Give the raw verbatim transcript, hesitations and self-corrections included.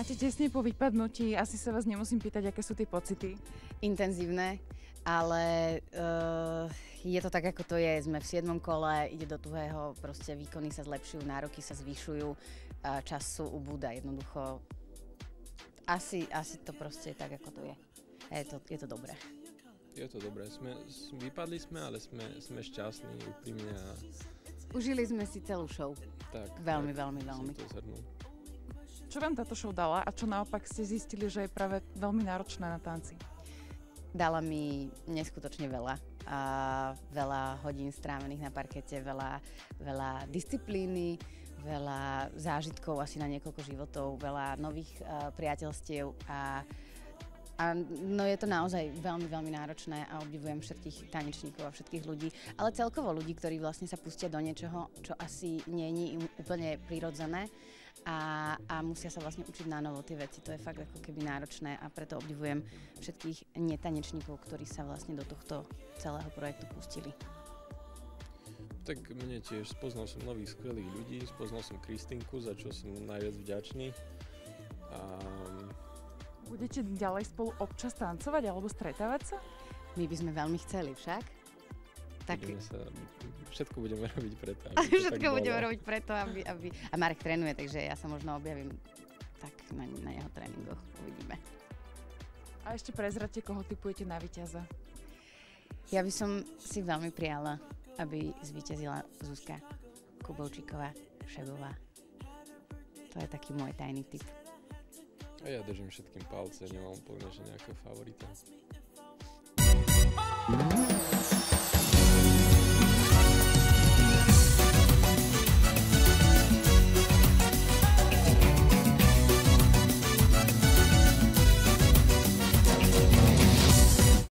Máte tesne po vypadnutí, asi sa vás nemusím pýtať, aké sú tie pocity. Intenzívne, ale uh, je to tak, ako to je. Sme v siedmom kole, ide do tuhého, proste výkony sa zlepšujú, nároky sa zvyšujú, uh, času ubúda jednoducho. Asi, asi to proste je tak, ako to je. A je to, je to dobré. Je to dobré. Sme, vypadli sme, ale sme, sme šťastní, úprimne. A... Užili sme si celú show. Tak. Veľmi, tak, veľmi, veľmi. Čo vám táto show dala a čo naopak ste zistili, že je práve veľmi náročná na tanci? Dala mi neskutočne veľa. A veľa hodín strávených na parkete, veľa, veľa disciplíny, veľa zážitkov asi na niekoľko životov, veľa nových uh, priateľstiev a, a no je to naozaj veľmi, veľmi náročné a obdivujem všetkých tanečníkov a všetkých ľudí, ale celkovo ľudí, ktorí vlastne sa pustia do niečoho, čo asi nie je im úplne prirodzené a, a musia sa vlastne učiť na novo tie veci. To je fakt ako keby náročné a preto obdivujem všetkých netanečníkov, ktorí sa vlastne do tohto celého projektu pustili. Tak mne tiež, spoznal som nových skvelých ľudí, spoznal som Kristinku, za čo som najviac vďačný. A... Budete ďalej spolu občas tancovať alebo stretávať sa? My by sme veľmi chceli však. Tak... Sa, všetko budeme robiť preto, aby to Všetko tak budeme bolo. robiť preto, aby, aby... A Marek trénuje, takže ja sa možno objavím tak na, na jeho tréningoch. Uvidíme. A ešte prezradte, koho tipujete na víťaza. Ja by som si veľmi prijala, aby zvíťazila Zuzka Kubovčíková, Šebová. To je taký môj tajný tip. A ja držím všetkým palce, nemám úplne že nejakého favorita.